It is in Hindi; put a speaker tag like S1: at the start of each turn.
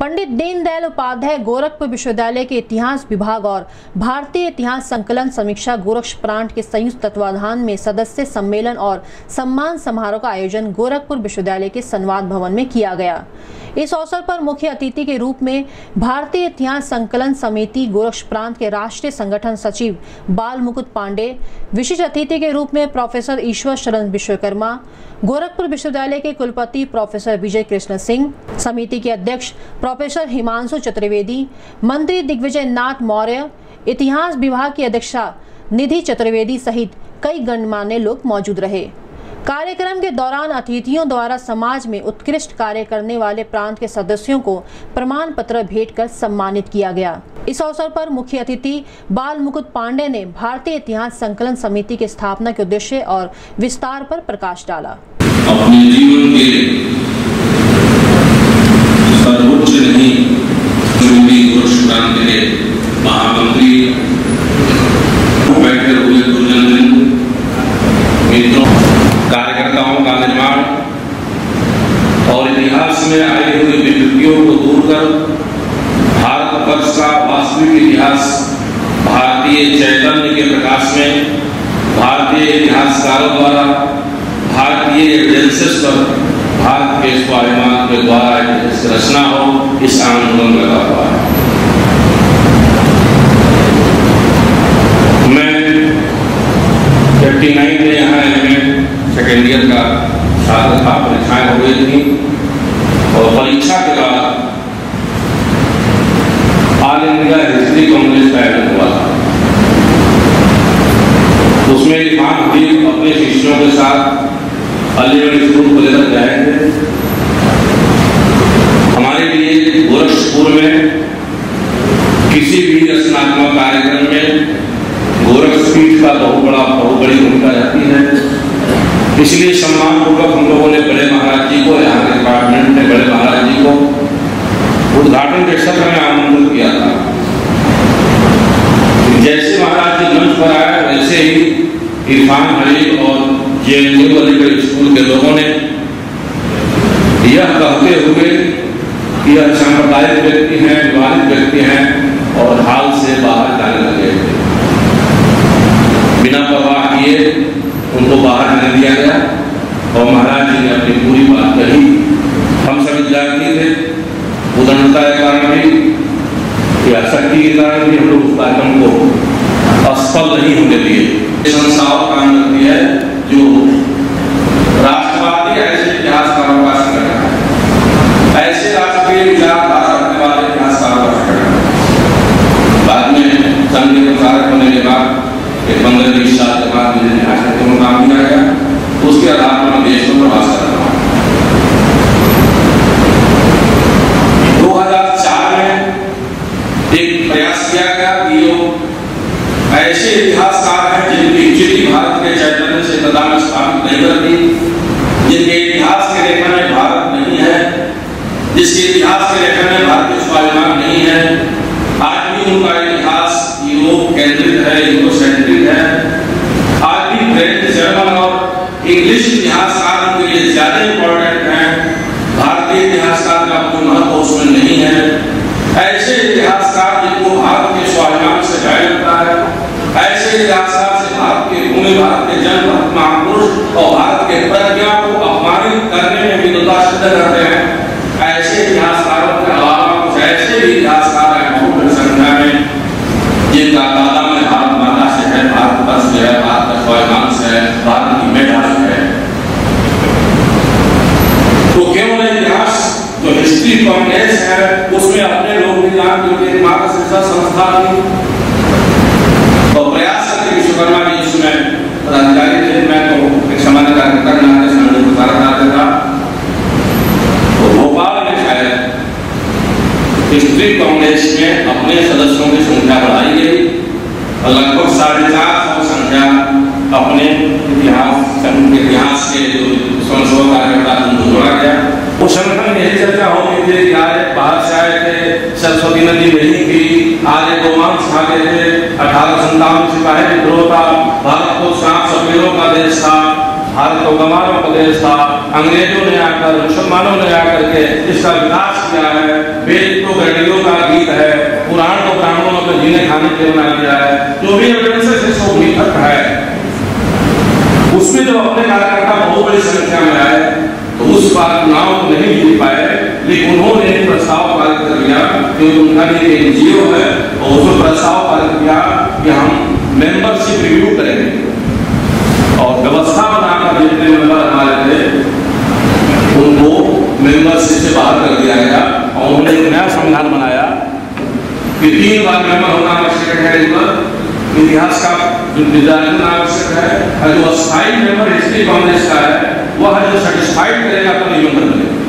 S1: पंडित दीनदयाल उपाध्याय गोरखपुर विश्वविद्यालय के इतिहास विभाग और भारतीय इतिहास संकलन समीक्षा गोरक्ष प्रांत के संयुक्त तत्वाधान में सदस्य सम्मेलन और सम्मान समारोह का आयोजन गोरखपुर विश्वविद्यालय के संवाद भवन में किया गया। इस अवसर पर मुख्य अतिथि के रूप में भारतीय इतिहास संकलन समिति गोरक्ष प्रांत के राष्ट्रीय संगठन सचिव बाल मुकुंद पांडे, विशिष्ट अतिथि के रूप में प्रोफेसर ईश्वर शरण विश्वकर्मा, गोरखपुर विश्वविद्यालय के कुलपति प्रोफेसर विजय कृष्ण सिंह, समिति के अध्यक्ष प्रोफेसर हिमांशु चतुर्वेदी, मंत्री दिग्विजय नाथ मौर्य, इतिहास विभाग की अध्यक्षा निधि चतुर्वेदी सहित कई गणमान्य लोग मौजूद रहे। कार्यक्रम के दौरान अतिथियों द्वारा समाज में उत्कृष्ट कार्य करने वाले प्रांत के सदस्यों को प्रमाण पत्र भेंट कर सम्मानित किया गया। इस अवसर पर मुख्य अतिथि बाल मुकुंद पांडे ने भारतीय इतिहास संकलन समिति की स्थापना के उद्देश्य और विस्तार पर प्रकाश डाला।
S2: अपने जीवन के सर्वोच्च नहीं गोरक्ष प्रांत के महामंत्री बैठे हुए गुरुजन मित्रों, कार्यकर्ताओं का निर्माण और इतिहास में आए हुए विकृतियों को दूर कर भारतवर्ष का वास्तविक इतिहास भारतीय चैतन्य के प्रकाश में भारतीय इतिहासकारों द्वारा भारतीय एजेंसिस पर भारत के स्वाभिमान के द्वारा रचना हो, इस आंदोलन में लगा हुआ है। मैं 59 में यहाँ सेकेंड ईयर का छात्र था। परीक्षाएं हो गई थी और परीक्षा के बाद ऑल इंडिया हिस्ट्री कांग्रेस का आयोजन हुआ था। उसमें इरफान हबीब अपने शिष्यों के साथ अलीगढ़ स्कूल को लेकर जाए थे। हमारे लिए गोरखपुर में किसी भी रचनात्मक कार्यक्रम में गोरखपीठ का बहुत बड़ी भूमिका रहती है। इसलिए सम्मान पूर्वक हम लोगों ने बड़े महाराज जी को, यहाँ के डिपार्टमेंट ने बड़े महाराज जी को उद्घाटन के सत्र में आमंत्रित किया था। जैसे महाराज जी मंच पर आए वैसे ही इरफान हबीब और JNU अलीगढ़ स्कूल के लोगों ने यह कहते हुए कि यह सांप्रदायिक व्यक्ति हैं, विवादित व्यक्ति हैं और हाल से बाहर जाने लगे। बिना परवाह किए उनको बाहर जाने दिया गया और महाराज जी ने अपनी पूरी बात कही। हम सब विद्यार्थी थे, उदारता के कारण भी या शक्ति के कारण भी हम लोग उस कार्यक्रम को असफल नहीं होने दिए। संस्थाओं काम करती है जो राष्ट्रवादी ऐसे इतिहासकारों का संगठन है, ऐसे राष्ट्रीय विचारधारा रखने वाले इतिहासकारों का संगठन है। बाद में संघ के प्रसारक होने के बाद 15-20 साल के बाद मुझे न्याय में काम किया गया। उसके आधार पर मैं देश में प्रवास कर रहा हूँ। 2004 में एक प्रयास किया गया कि ऐसे इतिहासकार हैं जिनकी स्थिति भारत के चैतन्य से तदान स्थापित नहीं करती, जिनके इतिहास के लेखन में भारत नहीं है, जिसके इतिहास के लेखन में भारत के स्वाभिमान नहीं है। आज भी उनका इतिहास यूरोप केंद्रित है, यूरोसेंट्रिक है। आज भी फ्रेंच, जर्मन और इंग्लिश इतिहासकार उनके लिए ज्यादा इंपॉर्टेंट हैं। भारतीय इतिहासकार का कोई महत्व उसमें नहीं है। ऐसे इतिहासकार जिनको भारत के स्वाभिमान से भय लगता है, ऐसे इतिहासकार से भारत के भूमि, भारत के जन, भारत महापुरुष और भारत के प्रज्ञा को अपमानित करने में विद्वता सिद्ध करते हैं। ऐसे इतिहासकारों के अलावा कुछ ऐसे भी इतिहासकार हैं बहुत संख्या में, जिनका दादा में भारत माता से है, भारत वर्ष से है, भारत का स्वाभिमान से है, भारत की मेधा से है। तो केवल इतिहास जो हिस्ट्री कांग्रेस है उसमें अपने लोग भी नाम क्योंकि मार्ग शिक्षा संस्था थी और प्रयास करके विश्वकर्मा जी इसमें पदाधिकारी थे। मैं तो एक सामान्य कार्यकर्ता के नाते संघ में प्रसारक करता था। तो भोपाल में शायद हिस्ट्री कांग्रेस में अपने सदस्यों की संख्या बढ़ाई गई और लगभग 450 संख्या अपने इतिहास के जो संशोधन कार्यकर्ता उनको जोड़ा गया। उस संगठन में यही चर्चा हो रही थी कि आज बाहर से आए थे, सरस्वती नदी नहीं थी, आज एक रोमांस खा गए थे, 1857 सिपाही विद्रोह था, भारत को सांप सपेरों का देश था, भारत तो गंवारों का देश था, अंग्रेजों ने आकर, मुसलमानों ने आकर के इसका विकास किया है। वेद तो गणियों का गीत है, पुराण को ब्राह्मणों ने जीने खाने के बना दिया है। जो भी एविडेंसेस है सो मिथक है। उसमें जब अपने कार्यकर्ता बहुत बड़ी संख्या में आए तो उस बार चुनाव को नहीं जीत पाए, लेकिन उन्होंने एक प्रस्ताव पारित कर दिया, क्योंकि उनका एक एनजीओ है और उसमें प्रस्ताव पारित किया कि हम मेंबरशिप रिव्यू करेंगे और व्यवस्था बनाकर जितने मेंबर हमारे थे उनको मेंबरशिप से बाहर कर दिया गया। और उन्होंने एक नया संविधान बनाया कि 3 बार मेंबर होना आवश्यक है। इतिहास का जो विद्यार्थी आवश्यक है, जो अस्थायी मेंबर हिस्ट्री कांग्रेस का है वह जो सेटिस्फाइड करेगा तो नहीं मेंबर बनेगा।